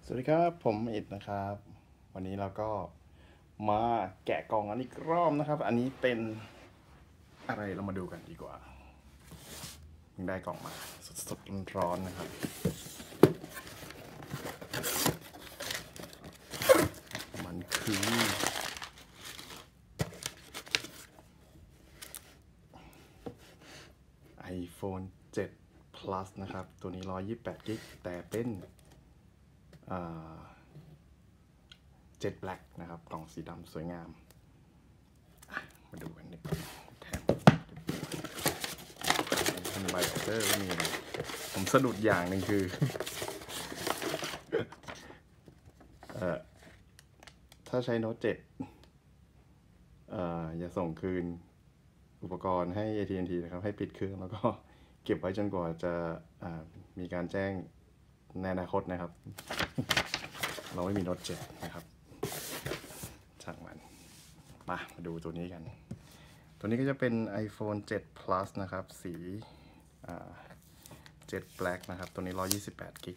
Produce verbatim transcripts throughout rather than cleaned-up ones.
สวัสดีครับผมอิดนะครับวันนี้เราก็มาแกะกล่องอันอีกรอบนะครับอันนี้เป็นอะไรเรามาดูกันดีกว่าเพิ่งได้กล่องมาสดๆร้อนๆนะครับมันคือ iPhone เจ็ด Plus นะครับตัวนี้หนึ่งร้อยยี่สิบแปดกิกแต่เป็นเจ็ด Black นะครับกล่องสีดำสวยงามมาดูกันดีกว่าแถมเป็นไบเตอร์ก็มีนะผมสะดุดอย่างหนึ่งคือเอ่อถ้าใช้โน้ตเจ็ดเอ่ออย่าส่งคืนอุปกรณ์ให้ เอ ที แอนด์ ที นะครับให้ปิดเครื่องแล้วก็เก็บไว้จนกว่าจะมีการแจ้งในอนาคตนะครับเราไม่มีโน้ตเจ็ดนะครับช่างมันมามาดูตัวนี้กันตัวนี้ก็จะเป็น iPhone เจ็ด Plus นะครับสีเจ็ด Black นะครับตัวนี้หนึ่งร้อยยี่สิบแปดกิก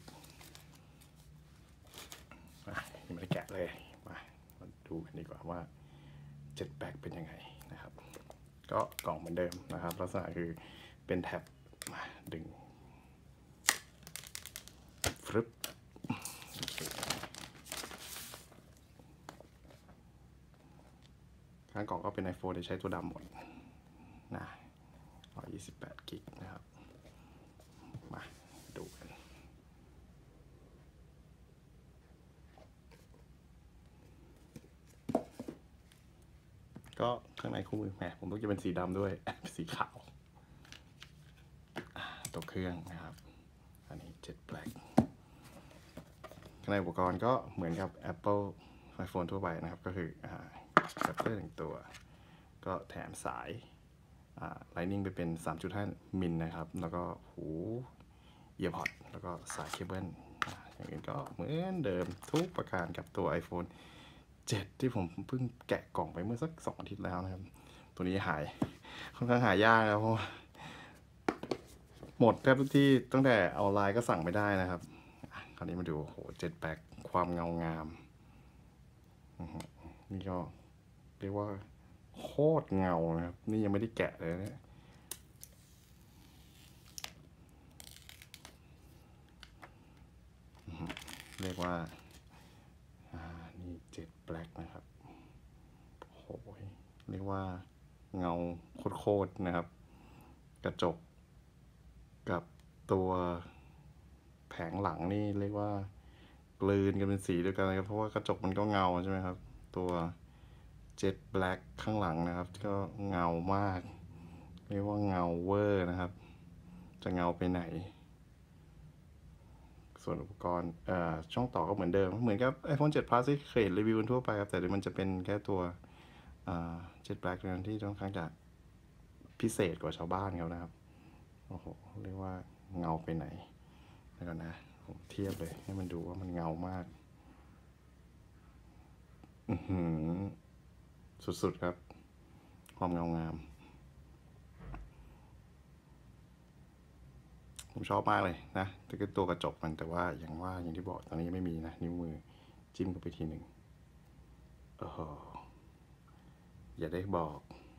ยังไม่ได้แกะเลยมามาดูกันดีกว่าว่าเจ็ด Black เป็นยังไงนะครับก็กล่องเหมือนเดิมนะครับลักษณะคือเป็นแท็บมาดึงฟึบข้างกล่องก็เป็น iPhone ที่ใช้ตัวดำหมดนะหนึ่งร้อยยี่สิบแปดกิกนะครับมาดูกันก็ข้างในคู่มือแหมผมต้องจะเป็นสีดำด้วยสีขาวตัวเครื่องนะครับอันนี้เจ็ด Black ข้างในอุปกรณ์ก็เหมือนกับ Apple iPhone ทั่วไปนะครับก็คืออะแดปเตอร์หนึ่งตัวก็แถมสายไลท์นิ่งไปเป็น สามจุดห้า มิลนะครับแล้วก็หูเอียร์พอดแล้วก็สายเคเบิลอย่างอื่นก็เหมือนเดิมทุกประการกับตัว iPhone เจ็ด ที่ผมเพิ่งแกะกล่องไปเมื่อสักสองอาทิตย์แล้วนะครับตัวนี้หายค่อนข้างหายากนะเพราะหมดแทบทุกที่ตั้งแต่ออนไลน์ก็สั่งไม่ได้นะครับคราวนี้มาดูโหเจ็ด Black ความเงางามนี่ก็เรียกว่าโคตรเงานะครับนี่ยังไม่ได้แกะเลยนะเรียกว่าอ่านี่เจ็ด Black นะครับโหเรียกว่าเงาโคตรๆนะครับกระจกกับตัวแผงหลังนี่เรียกว่ากลืนกันเป็นสีเดียวกันนะครับเพราะว่ากระจกมันก็เงาใช่ไหมครับตัวเจ็ด Black ข้างหลังนะครับก็เงามากเรียกว่าเงาเวอร์นะครับจะเงาไปไหนส่วนอุปกรณ์ช่องต่อก็เหมือนเดิมเหมือนกับ iPhone เจ็ด Plus ที่เคยเห็นรีวิวทั่วไปครับแต่เดี๋ยวมันจะเป็นแค่ตัวเจ็ด Black นั้นที่ต้องค่อนข้างจะพิเศษกว่าชาวบ้านเขานะครับโอ้โหเรียกว่าเงาไปไหนแล้วกันนะผมเทียบเลยให้มันดูว่ามันเงามากอือหือสุดๆครับความเงางามผมชอบมากเลยนะแต่ก็ตัวกระจกมันแต่ว่าอย่างว่าอย่างที่บอกตอนนี้ยังไม่มีนะนิ้วมือจิ้มเข้าไปทีหนึ่งโอ้โหอย่าได้บอก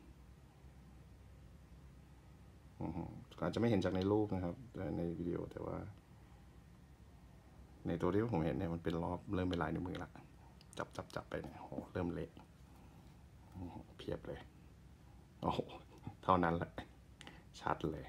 อาจจะไม่เห็นจากในรูปนะครับในวิดีโอแต่ว่าในตัวที่ผมเห็นเนี่ยมันเป็นรอบเริ่มเป็นลายนิ้วมือละจับจับจับไปเนี่ยโหเริ่มเละเพียบเลยโอ้โหเท่านั้นแหละชัดเลย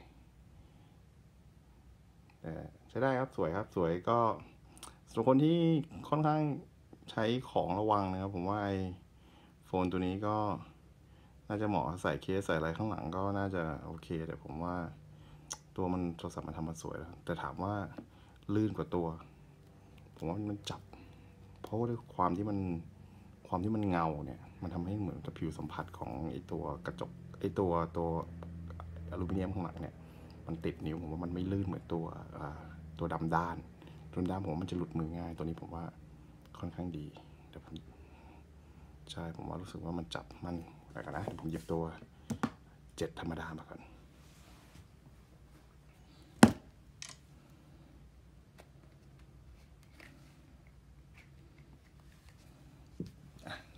ใช้ได้ครับสวยครับสวยก็สำหรับคนที่ค่อนข้างใช้ของระวังนะครับผมว่าไอโฟนตัวนี้ก็น่าจะเหมาะใส่เคสใส่อะไรข้างหลังก็น่าจะโอเคแต่ผมว่าตัวมันโทรศัพท์มันทำมาสวยแล้วแต่ถามว่าลื่นกว่าตัวผมว่ามันจับเพราะว่าด้วยความที่มันความที่มันเงาเนี่ยมันทำให้เหมือนกับผิวสัมผัสของไอตัวกระจกไอตัวตัวอลูมิเนียมข้างหลังเนี่ยมันติดนิ้วผมว่ามันไม่ลื่นเหมือนตัวตัวดำด้านตัวด้านผมว่ามันจะหลุดมือง่ายตัวนี้ผมว่าค่อนข้างดีแต่ผมใช่ผมว่ารู้สึกว่ามันจับมันอะไรกันนะเดี๋ยวผมหยิบตัวเจ็ดธรรมดามาก่อน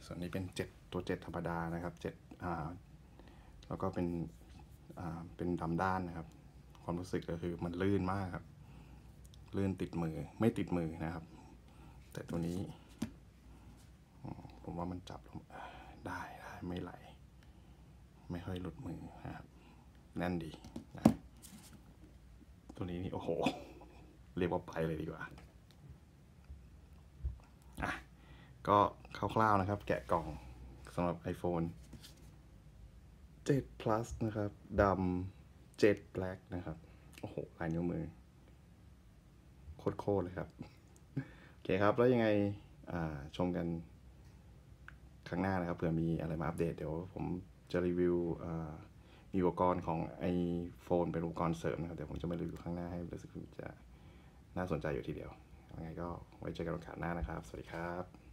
ส่วนนี้เป็นเจ็ดตัวเจ็ดธรรมดานะครับเจ็ดอ่าแล้วก็เป็นอ่าเป็นดำด้านนะครับความรู้สึกก็คือมันลื่นมากครับลื่นติดมือไม่ติดมือนะครับแต่ตัวนี้ผมว่ามันจับได้ได้ไม่ไหลไม่ค่อยหลุดมือนะครับแน่นดีนะตัวนี้นี่โอ้โหเรียกว่าไปเลยดีกว่าอ่ะก็คร่าวๆนะครับแกะกล่องสำหรับ iPhone เจ็ด plus นะครับดำเจ็ด black นะครับโอ้โหลายนิ้วมือโคตรๆเลยครับโอเคครับแล้วยังไงชมกันครั้งหน้านะครับเผื่อมีอะไรมาอัปเดตเดี๋ยวผมจะรีวิวมีอุปกรณ์ของ iPhone เป็นอุปกรณ์เสริมนะครับเดี๋ยวผมจะมารีวิวข้างหน้าให้รู้สึกจะน่าสนใจอยู่ทีเดียวยังไงก็ไว้เจอกันโอกาสหน้านะครับสวัสดีครับ